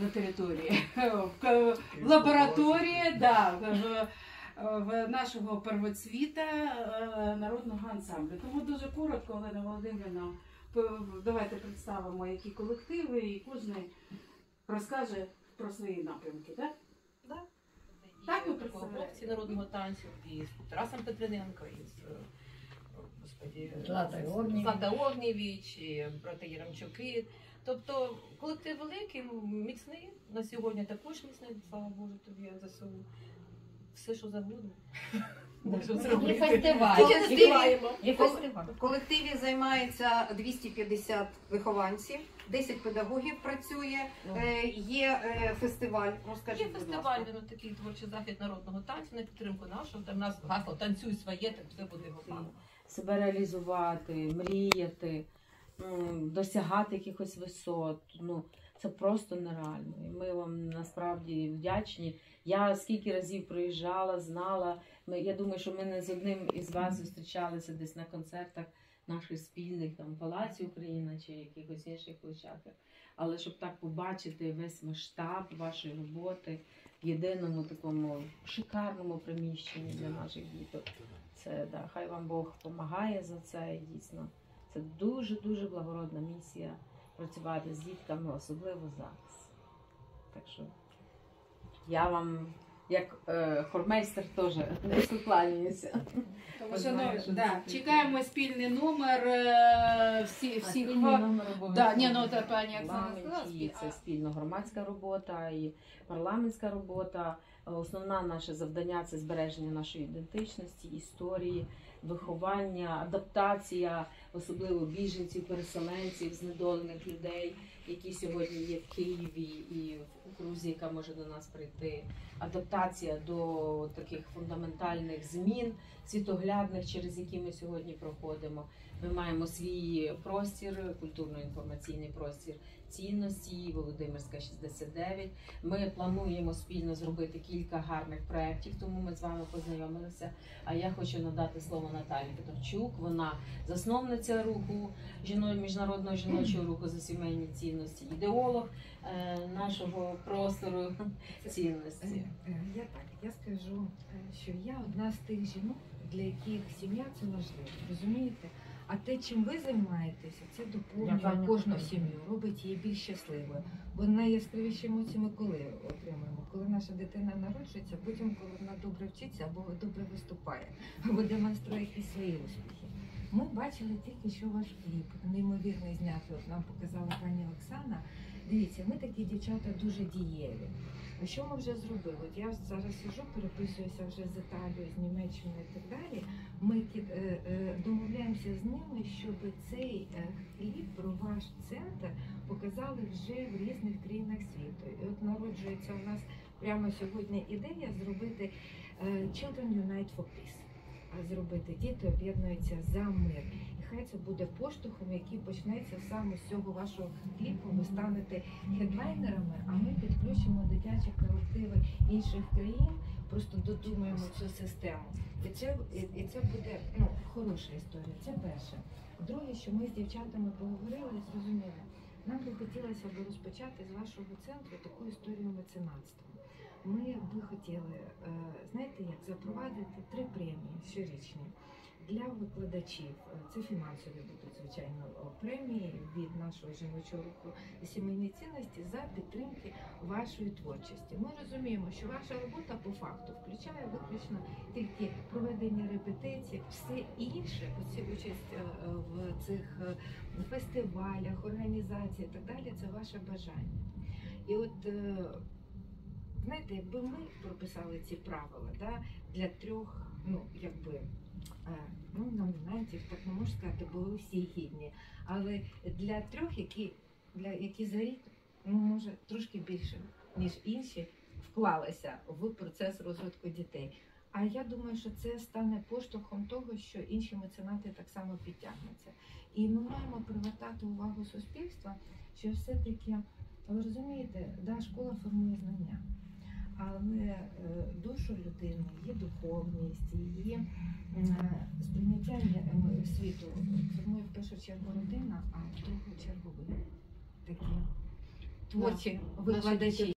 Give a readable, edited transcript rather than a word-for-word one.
на території, в лабораторії, да, в нашого первоцвіта народного ансамблю. Тому дуже коротко, Олена Володимирівна, давайте представимо, які колективи, і кожен розкаже про свої напрямки, так? Да. Так, ви хлопці народного танцю, і з Тарасом Петрененко, і з Злата Огнєвіч, і брати Яремчуки. Тобто колектив великий, міцний, на сьогодні також міцний, слава Богу, тобі ЗСУ. Все, що завгодно. І фестиваль. В колективі займається 250 вихованців, 10 педагогів працює, є фестиваль. Є фестиваль, такий творчий захід народного танцю на підтримку нашого. Там у нас гасло «Танцюй своє», так все буде гопало. Себе реалізувати, мріяти, досягати якихось висот. Ну, це просто нереально. І ми вам насправді вдячні. Я скільки разів приїжджала, знала. Я думаю, що ми не з одним із вас зустрічалися десь на концертах наших спільних, там, Палаці Україна чи якихось інших площадках. Але щоб так побачити весь масштаб вашої роботи в єдиному такому шикарному приміщенні для наших діток, це, да, хай вам Бог допомагає за це, і дійсно. Це дуже-дуже благородна місія працювати з дітками, особливо зараз. Так що я вам, як хормейстер, теж не кланяюся. Чекаємо спільний номер всіх. Пані Оксана сказала, це спільно громадська робота і парламентська робота. Основне наше завдання – це збереження нашої ідентичності, історії, виховання, адаптація, особливо біженців, переселенців, знедолених людей, які сьогодні є в Києві і в окрузі, яка може до нас прийти. Адаптація до таких фундаментальних змін світоглядних, через які ми сьогодні проходимо. Ми маємо свій простір, культурно-інформаційний простір цінності, Володимирська, 69. Ми плануємо спільно зробити кілька гарних проєктів, тому ми з вами познайомилися. А я хочу надати слово Наталі Петровчук. Вона засновниця руху, міжнародного жіночого руху за сімейні цінності, ідеолог нашого простору цінності. Я скажу, що я одна з тих жінок, для яких сім'я – це важливо, розумієте? А те, чим ви займаєтеся, це доповнює кожну сім'ю, робить її більш щасливою. Бо найяскравіші емоції ми коли отримуємо? Коли наша дитина народжується, потім, коли вона добре вчиться або добре виступає, або демонструє якісь свої успіхи. Ми бачили тільки що ваш кліп, неймовірний знятий, от нам показала пані Оксана. Дивіться, ми такі дівчата дуже дієві. А що ми вже зробили? От я зараз сиджу, переписуюся вже з Італією, з Німеччиною і так далі. Ми домовляємося з ними, щоб цей кліп про ваш центр показали вже в різних країнах світу. І от народжується у нас прямо сьогодні ідея зробити Children Unite for Peace. Зробити діти об'єднуються за мир. І хай це буде поштовхом, який почнеться саме з цього вашого кліпу. Ви станете хедлайнерами, а ми підключимо дитячі колективи інших країн, просто додумаємо цю систему. І це буде хороша історія. Це перше. Друге, що ми з дівчатами поговорили і зрозуміли, нам би хотілося б розпочати з вашого центру таку історію меценатства. Ми би хотіли, знаєте як, запровадити 3 премії щорічні для викладачів. Це фінансові будуть, звичайно, премії від нашого жіночого руху сімейні цінності за підтримки вашої творчості. Ми розуміємо, що ваша робота по факту включає виключно тільки проведення репетицій, все інше, участь в цих фестивалях, організаціях і так далі, це ваше бажання. І от знаєте, якби ми прописали ці правила, для 3, номінантів, так не можу сказати, бо ви всі гідні, але для 3, які за рік, може, трошки більше, ніж інші, вклалися в процес розвитку дітей. А я думаю, що це стане поштовхом того, що інші меценати так само підтягнуться. І ми маємо привертати увагу суспільства, що все-таки, ви розумієте, школа формує знання. Але душу людини, її духовність, її сприйняття світу формує в першу чергу родина, а в другу чергу ви такі. творчі викладачі.